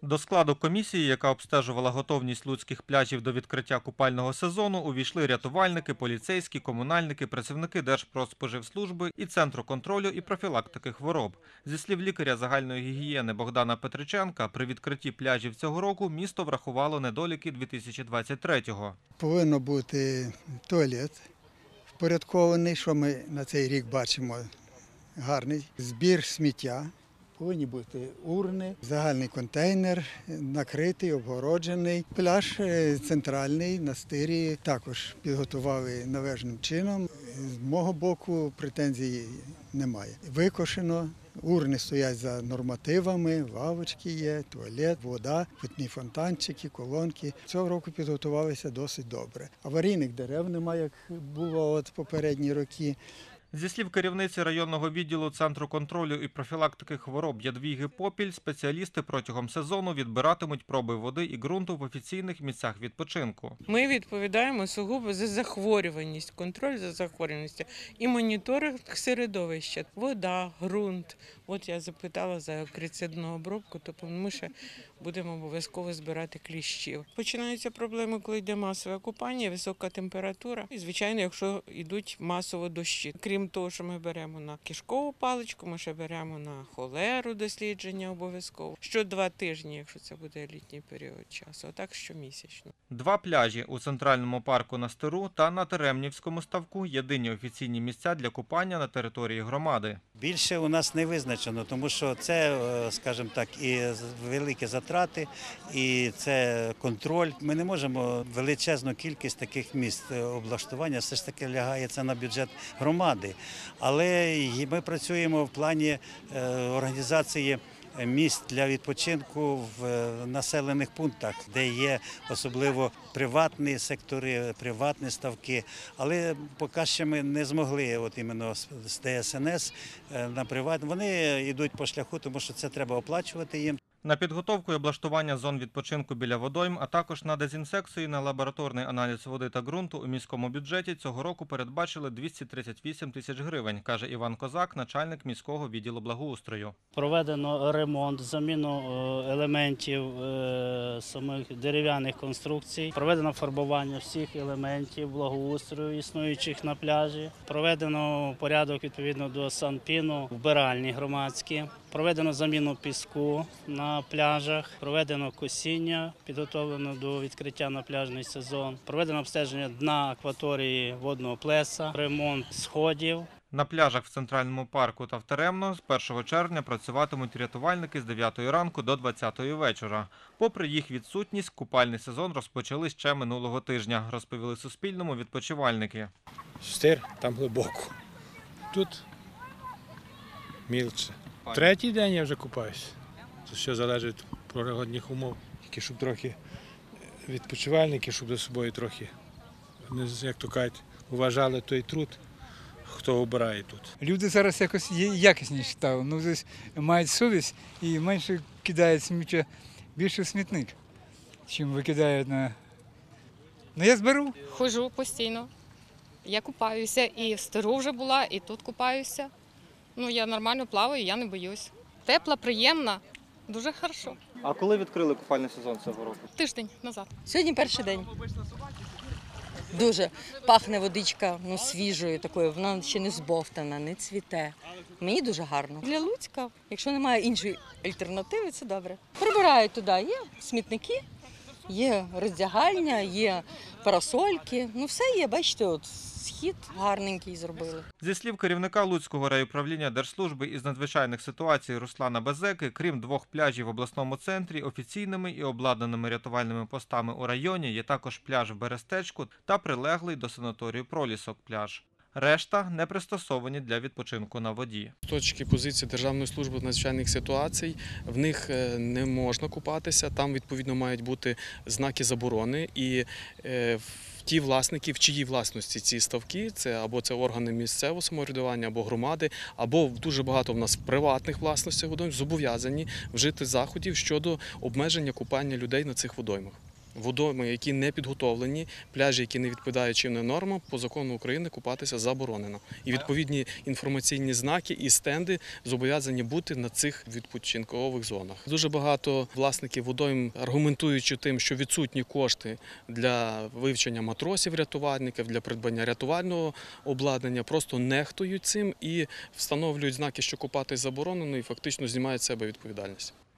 До складу комісії, яка обстежувала готовність луцьких пляжів до відкриття купального сезону, увійшли рятувальники, поліцейські, комунальники, працівники Держпродспоживслужби і Центру контролю і профілактики хвороб. Зі слів лікаря загальної гігієни Богдана Петриченка, при відкритті пляжів цього року місто врахувало недоліки 2023-го. Повинен бути туалет впорядкований, що ми на цей рік бачимо гарний, збір сміття. Повинні бути урни, загальний контейнер, накритий, обгороджений. Пляж центральний на стирі також підготували належним чином. З мого боку претензій немає. Викошено, урни стоять за нормативами, лавочки є, туалет, вода, питні фонтанчики, колонки. Цього року підготувалися досить добре. Аварійних дерев немає, як було попередні роки. Зі слів керівниці районного відділу Центру контролю і профілактики хвороб Ядвіги Попіль, спеціалісти протягом сезону відбиратимуть проби води і ґрунту в офіційних місцях відпочинку. Ми відповідаємо сугубо за захворюваність, контроль за захворюваністю і моніторинг середовища. Вода, ґрунт. От я запитала за акрицидну обробку, тобто ми ще будемо обов'язково збирати кліщів. Починаються проблеми, коли йде масове купання, висока температура. І, звичайно, якщо йдуть масово дощі. Крім того, що ми беремо на кишкову паличку, ми ще беремо на холеру дослідження обов'язково. Що 2 тижні, якщо це буде літній період часу, а так щомісячно. 2 пляжі у Центральному парку на Стиру та на Теремнівському ставку – єдині офіційні місця для купання на території громади. Більше у нас не визначено, тому що це, скажімо так, і великі затрати, і це контроль. Ми не можемо величезну кількість таких місць облаштування, все ж таки лягає це на бюджет громади. Але ми працюємо в плані організації місць для відпочинку в населених пунктах, де є особливо приватні сектори, приватні ставки. Але поки що ми не змогли, от іменно з ДСНС на приватні. Вони йдуть по шляху, тому що це треба оплачувати їм. На підготовку і облаштування зон відпочинку біля водойм, а також на дезінсекцію і на лабораторний аналіз води та ґрунту у міському бюджеті цього року передбачили 238 тисяч гривень, каже Іван Козак, начальник міського відділу благоустрою. Проведено ремонт, заміну елементів самих дерев'яних конструкцій, проведено фарбування всіх елементів благоустрою, існуючих на пляжі, проведено порядок відповідно до санпіну, вбиральні громадські, проведено заміну піску на пляжах, проведено косіння, підготовлено до відкриття на пляжний сезон, проведено обстеження дна акваторії водного плеса, ремонт сходів. На пляжах в Центральному парку та в Теремно з 1 червня працюватимуть рятувальники з 9 ранку до 20 вечора. Попри їх відсутність, купальний сезон розпочали ще минулого тижня, розповіли Суспільному відпочивальники. Стир, там глибоко. Тут мілче. 3-й день я вже купаюся. Це все залежить від природних умов. Тільки щоб трохи відпочивальники, щоб за собою трохи, як то кажуть, вважали той труд, хто обирає тут. Люди зараз якось якісніші стали, мають совість і менше кидають сміття більше в смітник, чим викидають на... я зберу. Ходжу постійно. Я купаюся, і в Стиру вже була, і тут купаюся. Я нормально плаваю, я не боюсь. Тепла, приємна, дуже хорошо. А коли відкрили купальний сезон цього року? Тиждень назад. Сьогодні перший день. Дуже пахне водичка, свіжою такою, вона ще не збовтана, не цвіте. Мені дуже гарно. Для Луцька, якщо немає іншої альтернативи, це добре. Прибирають туди, є смітники, є роздягальня, є парасольки, все є, бачите, от схід гарненький зробили. Зі слів керівника Луцького райуправління Держслужби із надзвичайних ситуацій Руслана Безеки, крім 2 пляжів в обласному центрі, офіційними і обладнаними рятувальними постами у районі є також пляж в Берестечку та прилеглий до санаторію Пролісок пляж. Решта не пристосовані для відпочинку на воді. З точки позиції Державної служби з надзвичайних ситуацій в них не можна купатися, там відповідно мають бути знаки заборони і ті власники, в чиїй власності ці ставки, це або це органи місцевого самоврядування, або громади, або дуже багато в нас приватних власностей водойм, зобов'язані вжити заходів щодо обмеження купання людей на цих водоймах. Водойми, які не підготовлені, пляжі, які не відповідають чинним нормам, по закону України купатися заборонено. І відповідні інформаційні знаки і стенди зобов'язані бути на цих відпочинкових зонах. Дуже багато власників водойм, аргументуючи тим, що відсутні кошти для вивчення матросів-рятувальників, для придбання рятувального обладнання, просто нехтують цим і встановлюють знаки, що купатись заборонено, і фактично знімають з себе відповідальність.